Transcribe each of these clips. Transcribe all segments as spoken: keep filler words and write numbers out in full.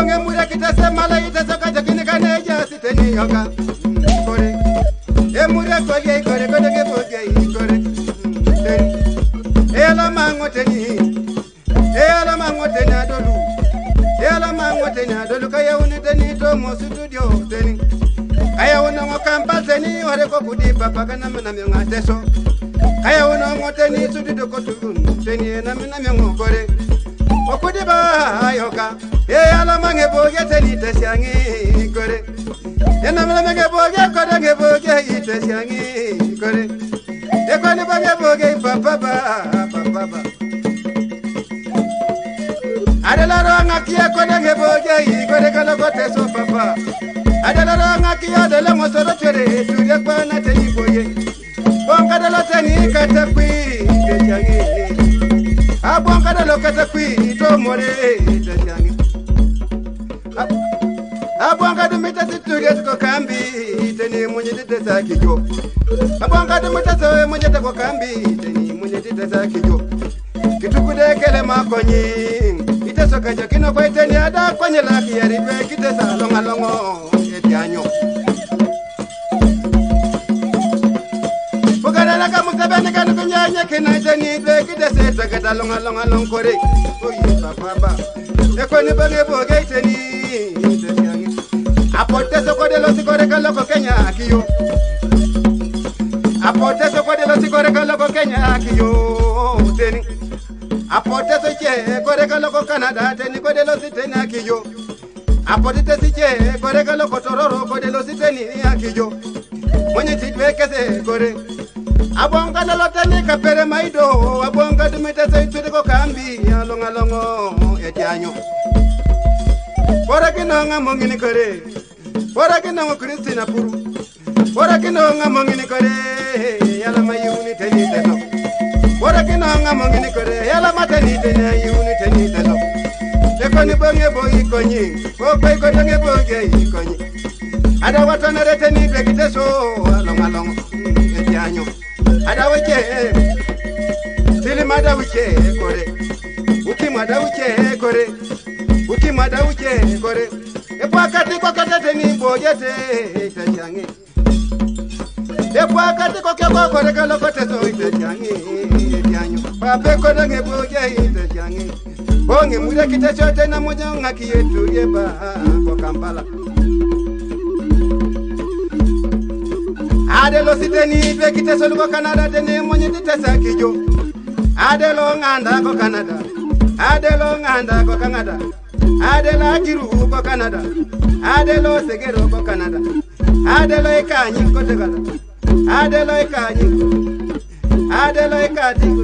Bonge mura kitase mala itase kaja kini kane ja siteni yoka. Kore. E mura kore kore kore ke boge kore. E la mango teni. E la mango teni adolu. E la mango teni adolu kaya uni teni to mo studio teni. Kaya una mo kampal teni ore ko kudi papa kana mena mi ngateso. Kaya una mo teni studio ko tu teni na mena mi ngokore. Okudi ba yoka. E ala mange boge teni tesyangi kore. E na mena mange boge kore nge boge tesyangi kore. E ko ni bange boge papa ba papa ba. Adela ranga kia kore nge boge kore kala ko teso papa. Adela ranga kia dele mo soro tere tuye kwa na teni boye. Bonga dela teni katakwi tesyangi. Abonga dela katakwi to more tesyangi. Abonga de meta situye ko kambi teni munye de sakijo. Abonga de meta so munye de ko kambi teni munye de sakijo. Kitukude kele makonyi iteso kaja kino ko teni ada konye la kiyari be kitesa longa longo etianyo. Bogara la kamu sabene kanu kunyanya kina teni be kitesa tagada longa longa longkore. Oyi papa. Ekoni bange boge teni apote soko de los sikore kaloko Kenya akiyo. Apote soko de los sikore kaloko Kenya akiyo teni. Apote soche kore kaloko Canada teni ko de los teni akiyo. Apote soche kore kaloko Tororo ko de los teni akiyo. Mwenye tikwe kese kore. Abonga de los teni kapere maido. Abonga de mete soche ko kambi alonga longo etianyo. Bora kinonga mongini kore. Bora kinonga Christina puru. Bora kinonga mongini kore. Yala mayuni teni teso. Bora kinonga mongini kore. Yala mateni teni yuni teni teso. Lekoni bonge boyi konyi. Kokoi kodonge boge konyi. Ada watana reteni bekiteso. Along along etianyo. Ada wache. Tili mada wache kore. Uki mada wache kore. Uki mada uche kore. Epo akati kwa kate ni bojete itachangi. Epo akati kwa kwa kore kalo kote so itachangi itianyo. Pape kode nge boje itachangi. Bonge muda kita chote na moja ngaki yetu yeba kwa Kampala. Adelo siteni be kita solo kwa Canada tene mwenye titesa kijo. Adelo nganda kwa Canada. Adelo nganda kwa Canada. Adela jiru ko Canada. Adelo segero ko Canada. Adelo ikanyi ko tegala. Adelo ikanyi. Adelo ikati ko.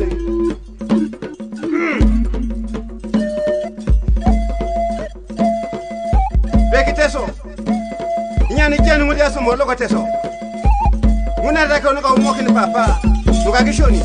Bekiteso. Nyani jenu mudi asomo loko teso. Muna raka onoka umoki ni papa. Nuka kishoni.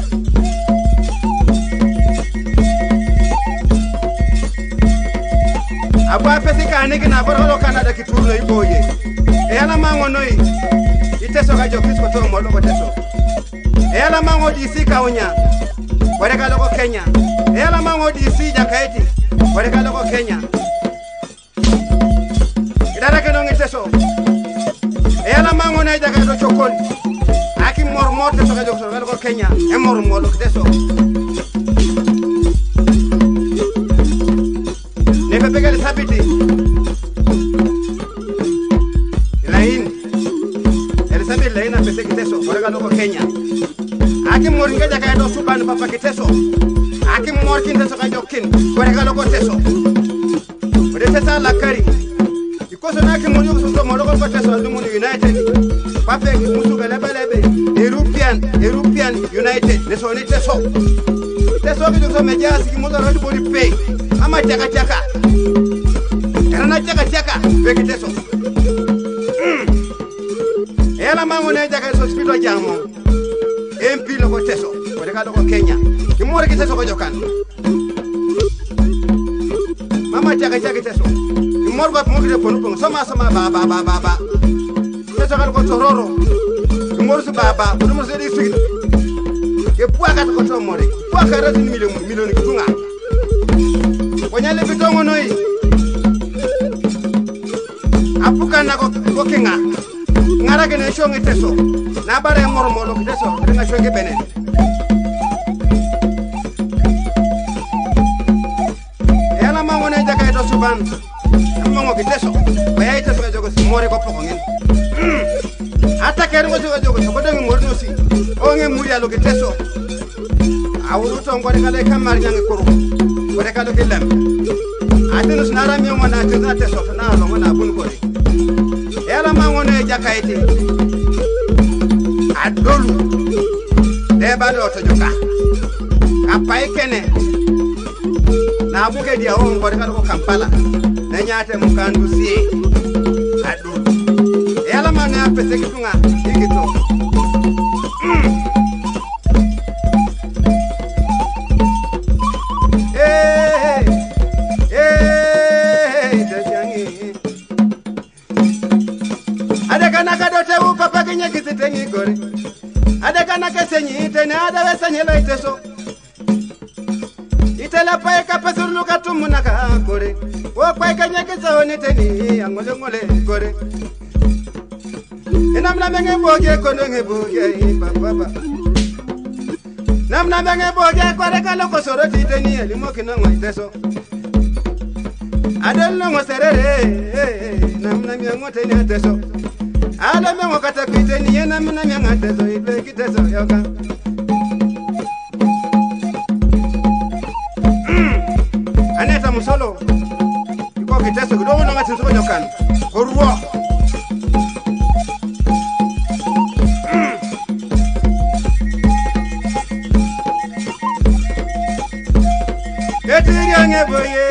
Abwa pesi ka nigi na boro Canada kituro iboye. E ala mango noi. Iteso ka jo Kristo to mo loko teso. E ala mango di si ka onya. Wore ka loko Kenya. E ala mango di si jakaiti. Wore ka loko Kenya. Idara ke no ngiteso. E ala mango na jaka do chokol. Aki mor mor teso ka jo loko Kenya. E mor mor loko teso. Nebe pegale sabiti. Lain. El sabi lain a pese kiteso, orega loko Kenya. Aki moringa jaka do suban papa kiteso. Aki morkin teso ka jokin, orega loko teso. Ode tesa la kari. Ikoso na ki monyo so mo loko teso du mun United. Papa ki musu bele bele European, European United. Leso ni teso. Teso bi do so meja siki mo do ro body pay. Ama chaka chaka. Karana chaka chaka. Bekiteso. Ela mango ne jaka so spito jamo. M P loko teso. Ode ka loko Kenya. Kimore kiteso ko jokan. Mama chaka chaka teso. Kimore ko mo kite ponu ponu. Soma soma ba ba ba ba ba. Teso ka ko tororo. Kimore su ba ba. Odo mo se di sigi. Ke puaka ko to more. Puaka ratin million million kitunga. Wanyale bitongo noi. fokinga ngara gene shongi teso na bare mormolo teso nga shongi benen ela mangone jakay to suban mango teso bayay teso jogo more ko poko ngin attaquer ngo jogo jogo ko dangi morno si o nge muri alo teso awuru to ngore kale kamar nyangi kuru ngore kale kelam atinu snara mi ngona tena teso na lo ngona bun ko ela mangone jakayti adolu deba do to joka apai kene na buke dia on ngore kale ko Kampala na nyate mukandu si adolu ela mane apese kitunga ikito tengi gore ada kana kesenyi tene ada wesenyelo iteso itela pae kapesuru katumuna ka gore wo pae kanya kesoni teni angole ngole gore enamna menge boge kono nge boge baba namna menge boge gore kalo kosoro titeni elimo kino ngiteso adelo ngoserere namna menge teni ateso ala mengo kata kuiteni yena mna nyanga teso ibe kiteso yoga aneta musolo iko kiteso kidogo na ngati nsoko nyokan koruo etiri ange boye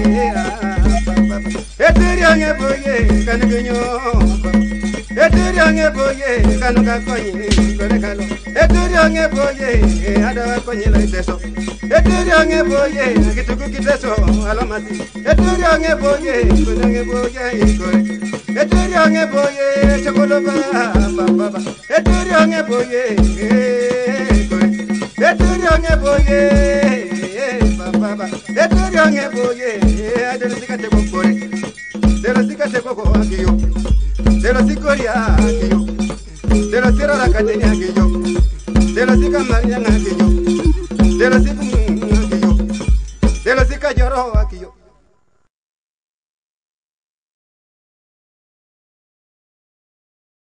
etiri ange boye kanagenyo eturiange boye kanuka konyi kore kalo eturiange boye ada konyi la teso eturiange boye kituku kiteso alamati eturiange boye kunange boye kore eturiange boye chokolo baba baba eturiange boye kore eturiange boye baba baba eturiange boye ada sikate kokore dero sikate koko akiyo de los sicoria que yo de los tierra la cadena que yo de los sicamaria que yo de los